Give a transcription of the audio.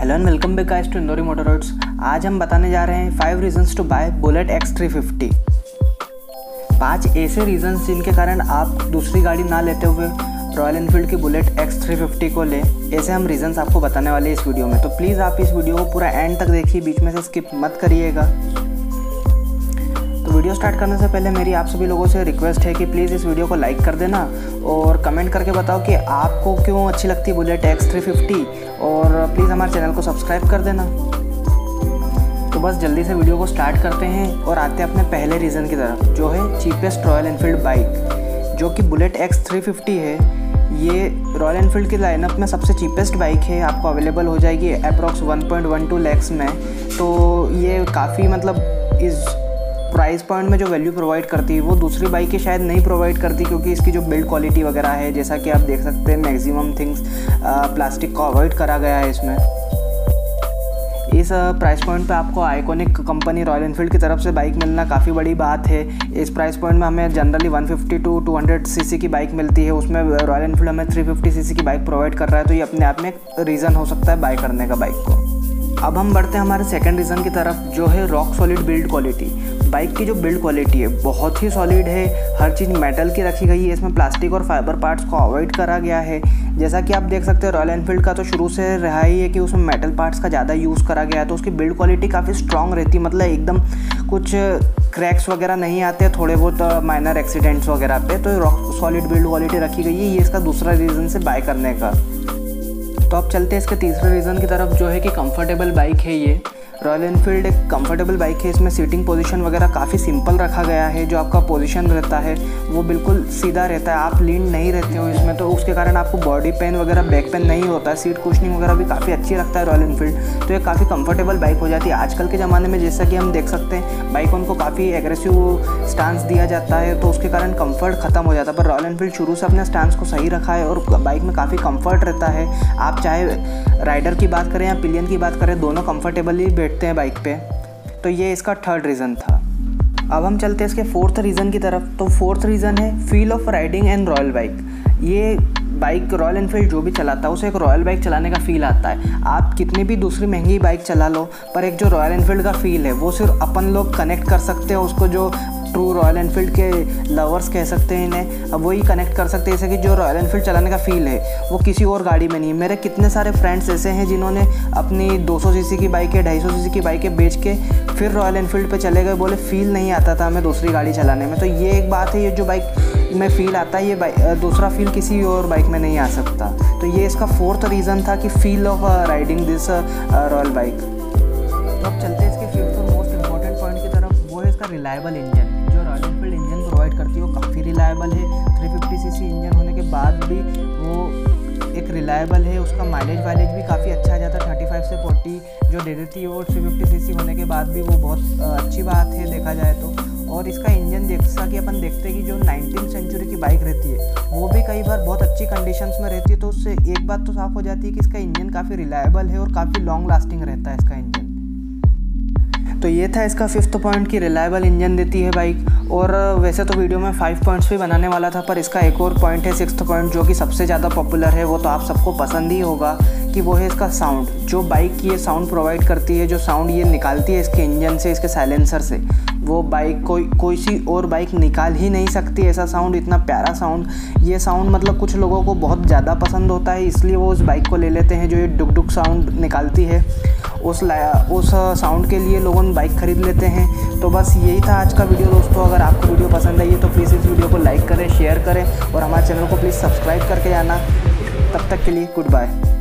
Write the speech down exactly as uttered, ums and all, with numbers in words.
Hello and welcome back guys to Indori motorwords. आज हम बताने जा रहे हैं five reasons to buy Bullet X three fifty. पांच ऐसे रीजंस जिनके कारण आप दूसरी गाड़ी ना लेते हुए रॉयल एनफील्ड की बुलेट एक्स थ्री फिफ्टी को लें, ऐसे हम रीजंस आपको बताने वाले हैं इस वीडियो में। तो प्लीज़ आप इस वीडियो को पूरा एंड तक देखिए, बीच में से स्किप मत करिएगा। तो वीडियो स्टार्ट करने से पहले मेरी आप सभी लोगों से रिक्वेस्ट है कि प्लीज़ इस वीडियो को लाइक कर देना और कमेंट करके बताओ कि आपको क्यों अच्छी लगती है बुलेट एक्स थ्री फिफ्टी, और प्लीज़ हमारे चैनल को सब्सक्राइब कर देना। तो बस जल्दी से वीडियो को स्टार्ट करते हैं और आते हैं अपने पहले रीज़न की तरफ, जो है चीपेस्ट रॉयल एनफील्ड बाइक, जो कि बुलेट एक्स थ्री फिफ्टी है। ये रॉयल एनफील्ड की लाइनअप में सबसे चीपेस्ट बाइक है, आपको अवेलेबल हो जाएगी approx one point one two lakhs में। तो ये काफ़ी मतलब इस प्राइस पॉइंट में जो वैल्यू प्रोवाइड करती है वो दूसरी बाइकें शायद नहीं प्रोवाइड करती, क्योंकि इसकी जो बिल्ड क्वालिटी वगैरह है, जैसा कि आप देख सकते हैं मैक्सिमम थिंग्स प्लास्टिक को अवॉइड करा गया है इसमें। इस प्राइस पॉइंट पे आपको आइकॉनिक कंपनी रॉयल एनफील्ड की तरफ से बाइक मिलना काफ़ी बड़ी बात है। इस प्राइस पॉइंट में हमें generally one fifty to two hundred CC की बाइक मिलती है, उसमें रॉयल एनफील्ड हमें थ्री फिफ्टी सीसी की बाइक प्रोवाइड कर रहा है। तो ये अपने आप में एक रीज़न हो सकता है बाय करने का बाइक को। अब हम बढ़ते हैं हमारे सेकंड रीज़न की तरफ, जो है rock solid build quality. Bike की जो बिल्ड क्वालिटी है बहुत ही सॉलिड है, हर चीज़ मेटल की रखी गई है, इसमें प्लास्टिक और फाइबर पार्ट्स को अवॉइड करा गया है। जैसा कि आप देख सकते हैं रॉयल एनफील्ड का तो शुरू से रहा ही है कि उसमें मेटल पार्ट्स का ज़्यादा यूज़ करा गया है, तो उसकी बिल्ड क्वालिटी काफ़ी स्ट्रॉन्ग रहती है, मतलब एकदम कुछ क्रैक्स वगैरह नहीं आते, थोड़े बहुत माइनर एक्सीडेंट्स वगैरह पे। तो रॉक सॉलिड बिल्ड क्वालिटी रखी गई है, ये इसका दूसरा रीज़न से बाय करने का। तो अब चलते हैं इसके तीसरे रीज़न की तरफ, जो है कि कंफर्टेबल बाइक है। ये रॉयल एनफील्ड एक कंफर्टेबल बाइक है, इसमें सीटिंग पोजीशन वगैरह काफ़ी सिंपल रखा गया है। जो आपका पोजीशन रहता है वो बिल्कुल सीधा रहता है, आप लीन नहीं रहते हो इसमें, तो उसके कारण आपको बॉडी पेन वगैरह बैक पेन नहीं होता है। सीट कुशनिंग वगैरह भी काफ़ी अच्छी रखता है रॉयल एनफील्ड, तो ये काफ़ी कंफर्टेबल बाइक हो जाती है। आजकल के ज़माने में जैसा कि हम देख सकते हैं बाइक उनको काफ़ी एग्रेसिव स्टांस दिया जाता है, तो उसके कारण कम्फर्ट ख़त्म हो जाता है। पर रॉयल एनफील्ड शुरू से अपने स्टांस को सही रखा है और बाइक में काफ़ी कम्फर्ट रहता है। आप चाहे राइडर की बात करें या पिलियन की बात करें, दोनों कंफर्टेबली बैठते हैं बाइक पे। तो ये इसका थर्ड रीज़न था। अब हम चलते हैं इसके फोर्थ रीज़न की तरफ। तो फोर्थ रीज़न है feel of riding and royal bike. ये बाइक रॉयल एनफील्ड जो भी चलाता है उसे एक रॉयल बाइक चलाने का फ़ील आता है। आप कितनी भी दूसरी महंगी बाइक चला लो, पर एक जो रॉयल एनफील्ड का फ़ील है वो सिर्फ अपन लोग कनेक्ट कर सकते हैं उसको, जो ट्रू रॉयल एनफील्ड के लवर्स कह सकते हैं इन्हें, अब वही कनेक्ट कर सकते हैं। जैसे कि जो रॉयल एनफील्ड चलाने का फ़ील है वो किसी और गाड़ी में नहीं है। मेरे कितने सारे फ्रेंड्स ऐसे हैं जिन्होंने अपनी दो सौ सीसी की बाइकें, ढाई सौ सीसी की बाइकें बेच के फिर रॉयल एनफील्ड पे चले गए, बोले फ़ील नहीं आता था हमें दूसरी गाड़ी चलाने में। तो ये एक बात है, ये जो बाइक में फ़ील आता है, ये बाइक दूसरा फ़ील किसी और बाइक में नहीं आ सकता। तो ये इसका फोर्थ रीज़न था कि feel of riding this royal bike. तो अब चलते हैं इसके फिफ्थ और मोस्ट इंपॉर्टेंट पॉइंट की तरफ, वो है इसका रिलायबल इंजन। जो रॉयल एनफील्ड इंजन प्रोवाइड करती है वो काफ़ी रिलायबल है। थ्री फिफ्टी सीसी इंजन होने के बाद भी वो एक रिलायबल है। उसका माइलेज वाइलेज भी काफ़ी अच्छा आ जाता है, थर्टी फाइव से फोर्टी जो दे देती है वो थ्री फिफ्टी सीसी होने के बाद भी, वो बहुत अच्छी बात है देखा जाए तो। और इसका इंजन जैसा कि अपन देखते हैं कि जो नाइनटीन सेंचुरी की बाइक रहती है वो भी कई बार बहुत अच्छी कंडीशंस में रहती है, तो उससे एक बात तो साफ हो जाती है कि इसका इंजन काफ़ी रिलायबल है और काफ़ी लॉन्ग लास्टिंग रहता है इसका इंजन। तो ये था इसका फिफ्थ पॉइंट कि रिलायबल इंजन देती है बाइक। और वैसे तो वीडियो में फाइव पॉइंट्स भी बनाने वाला था, पर इसका एक और पॉइंट है सिक्स्थ पॉइंट, जो कि सबसे ज़्यादा पॉपुलर है, वो तो आप सबको पसंद ही होगा, कि वो है इसका साउंड। जो बाइक ये साउंड प्रोवाइड करती है, जो साउंड ये निकालती है इसके इंजन से, इसके साइलेंसर से, वो बाइक कोई कोई सी और बाइक निकाल ही नहीं सकती ऐसा साउंड, इतना प्यारा साउंड। ये साउंड मतलब कुछ लोगों को बहुत ज़्यादा पसंद होता है, इसलिए वो उस बाइक को ले लेते हैं जो ये डुक डुक साउंड निकालती है। उस उस साउंड के लिए लोगों बाइक खरीद लेते हैं। तो बस यही था आज का वीडियो दोस्तों। अगर आपको वीडियो पसंद आई है तो प्लीज़ इस वीडियो को लाइक करें, शेयर करें और हमारे चैनल को प्लीज़ सब्सक्राइब करके जाना। तब तक के लिए गुड बाय।